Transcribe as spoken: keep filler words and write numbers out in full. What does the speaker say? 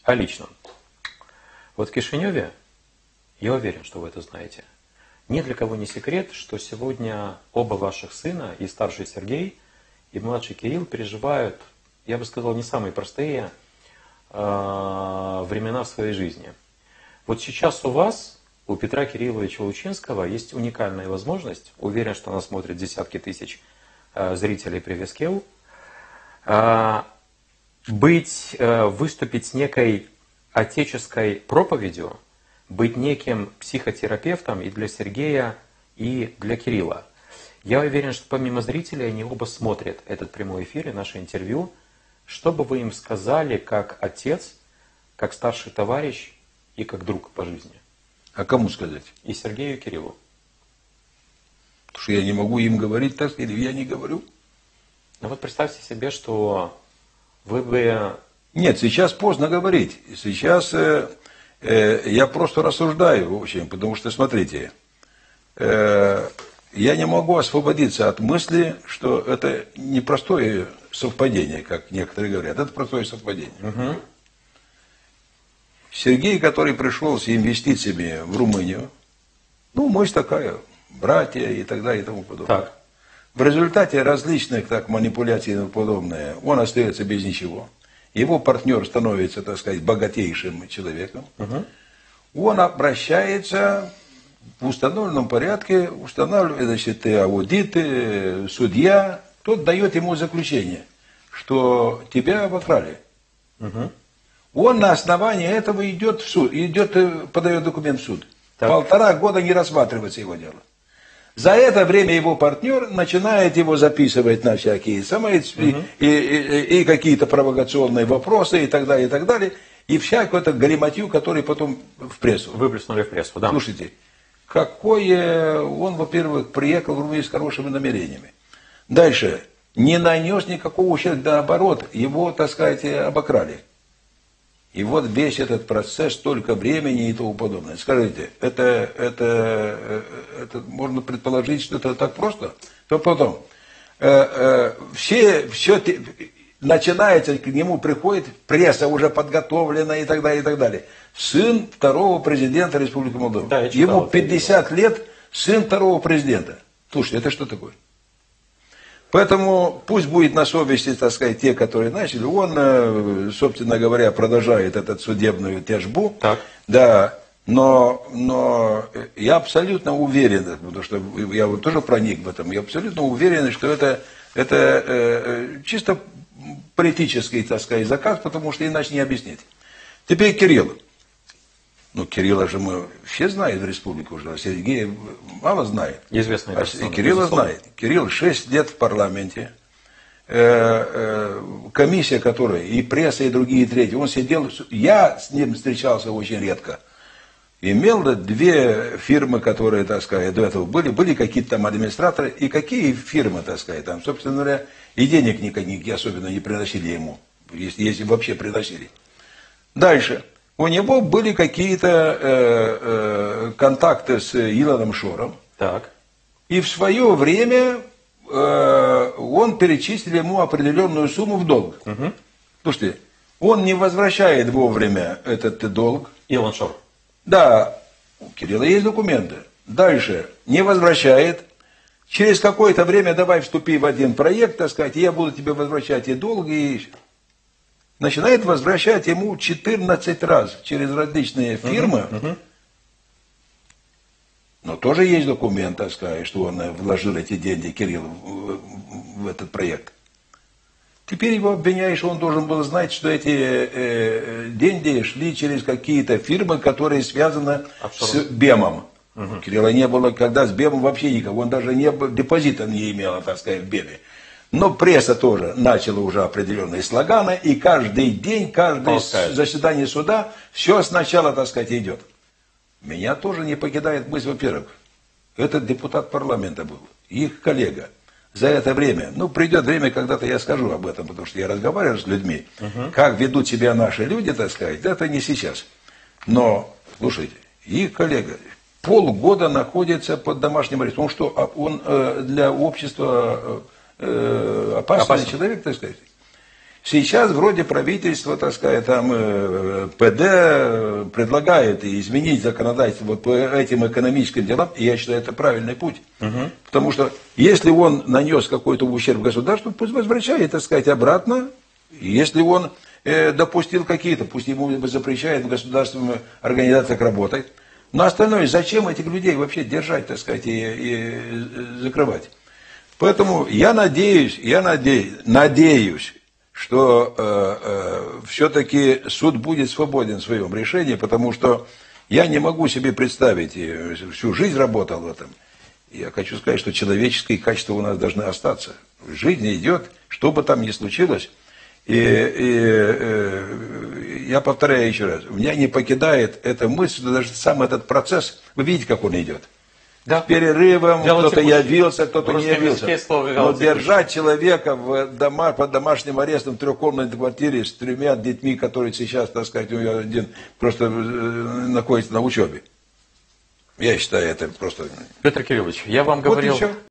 о личном. Вот в Кишиневе, я уверен, что вы это знаете, ни для кого не секрет, что сегодня оба ваших сына, и старший Сергей, и младший Кирилл, переживают, я бы сказал, не самые простые э, времена в своей жизни. Вот сейчас у вас, у Петра Кирилловича Лучинского, есть уникальная возможность, уверен, что нас смотрят десятки тысяч э, зрителей при Вискеу, э, быть, э, выступить с некой отеческой проповедью, быть неким психотерапевтом и для Сергея, и для Кирилла. Я уверен, что помимо зрителей они оба смотрят этот прямой эфир и наше интервью. Что бы вы им сказали как отец, как старший товарищ и как друг по жизни? А кому сказать? И Сергею, и Кириллу. Потому что я не могу им говорить так, или я не говорю. Ну вот представьте себе, что вы бы... Нет, сейчас поздно говорить. Сейчас э, э, я просто рассуждаю очень, потому что, смотрите, э, я не могу освободиться от мысли, что это не простое совпадение, как некоторые говорят. Это простое совпадение. Угу. Сергей, который пришел с инвестициями в Румынию, ну, мы такая, братья и так далее и тому подобное. Так. В результате различных так, манипуляций и тому подобное, он остается без ничего. Его партнер становится, так сказать, богатейшим человеком. Угу. Он обращается в установленном порядке, устанавливает, значит, аудиты, судья. Тот дает ему заключение, что тебя обокрали. Угу. Он на основании этого идет в суд, идет, подает документ в суд. Так. Полтора года не рассматривается его дело. За это время его партнер начинает его записывать на всякие самые, угу. и, и, и какие-то провокационные вопросы и так далее, и так далее. И всякую эту галиматью, который потом в прессу. Выплеснули в прессу, да. Слушайте, какой он, во-первых, приехал в Румынию с хорошими намерениями. Дальше, не нанес никакого ущерба, наоборот, его, так сказать, обокрали. И вот весь этот процесс, столько времени и тому подобное. Скажите, это, это, это можно предположить, что это так просто? То потом, э, э, все, все начинается, к нему приходит пресса уже подготовлена и так далее, и так далее. Сын второго президента Республики Молдова. Да, ему пятьдесят лет, сын второго президента. Слушайте, это что такое? Поэтому пусть будет на совести, так сказать, те, которые начали. Он, собственно говоря, продолжает эту судебную тяжбу. Так. Да, но, но я абсолютно уверен, потому что я вот тоже проник в этом, я абсолютно уверен, что это, это э, чисто политический, так сказать, заказ, потому что иначе не объяснить. Теперь Кирилл. Ну, Кирилла же мы все знают в республике уже, а Сергея мало знает. Известная а Кирилла знает. Кирилл шесть лет в парламенте. Э, э, комиссия, которая, и пресса, и другие, и третьи. Он сидел, я с ним встречался очень редко. Имел две фирмы, которые, так сказать, до этого были. Были какие-то там администраторы. И какие фирмы, так сказать, там, собственно говоря, и денег никаких особенно не приносили ему. Если, если вообще приносили. Дальше. У него были какие-то э, э, контакты с Илоном Шором. Так. И в свое время э, он перечислил ему определенную сумму в долг. Угу. Слушайте, он не возвращает вовремя этот долг. Илон Шор. Да, у Кирилла есть документы. Дальше не возвращает. Через какое-то время давай вступи в один проект, так сказать, и я буду тебе возвращать и долг, и... Начинает возвращать ему четырнадцать раз через различные фирмы. Uh-huh, uh-huh. Но тоже есть документ, так сказать, что он вложил эти деньги, Кирилл, в, в этот проект. Теперь его обвиняешь, что он должен был знать, что эти э, деньги шли через какие-то фирмы, которые связаны с БЕМом. Uh-huh. У Кирилла не было когда с БЕМом вообще никого. Он даже не, депозита не имел, так сказать, в БЕМе. Но пресса тоже начала уже определенные слоганы, и каждый день, каждое заседание суда, все сначала, так сказать, идет. Меня тоже не покидает мысль, во-первых, этот депутат парламента был, их коллега. За это время, ну, придет время, когда-то я скажу об этом, потому что я разговариваю с людьми, uh-huh. как ведут себя наши люди, так сказать, это не сейчас. Но, слушайте, их коллега полгода находится под домашним арестом. Он что, он э, для общества... Опасный, опасный человек, так сказать. Сейчас вроде правительство, так сказать, там э, ПД предлагает изменить законодательство вот по этим экономическим делам, и я считаю, это правильный путь. Угу. Потому что если он нанес какой-то ущерб государству, пусть возвращает, так сказать, обратно. Если он э, допустил какие-то, пусть ему запрещает в государственных организациях работать. Но остальное, зачем этих людей вообще держать, так сказать, и, и закрывать? Поэтому я надеюсь, я надеюсь, надеюсь, что э, э, все-таки суд будет свободен в своем решении, потому что я не могу себе представить, и всю жизнь работал в этом. Я хочу сказать, что человеческие качества у нас должны остаться. Жизнь идет, что бы там ни случилось. И, и э, я повторяю еще раз, меня не покидает эта мысль, что даже сам этот процесс, вы видите, как он идет. Да. С перерывом, кто-то явился, кто-то не явился. Но держать человека в дома, под домашним арестом в трехкомнатной квартире с тремя детьми, которые сейчас, так сказать, у меня один просто находится на учебе. Я считаю, это просто... Петр Кириллович, я вам говорил... Вот